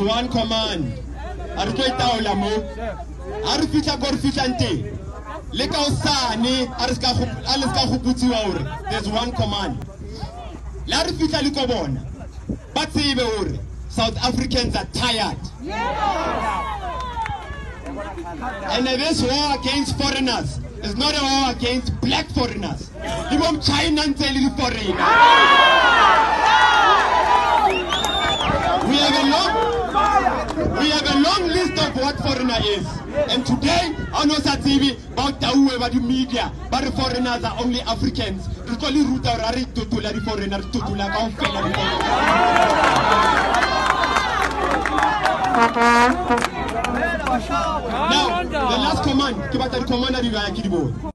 one command. Aritoitaola mo. Arifita gorfitante. Leka osane aliska khuputiwa ore. There's one command. La rifita likobona. But see ore. South Africans are tired. And this war against foreigners is not a war against black foreigners. Even China and foreign. We have a long list of what foreigner is. And today, on Osa TV, about the media, but the foreigners are only Africans. Now, the last command,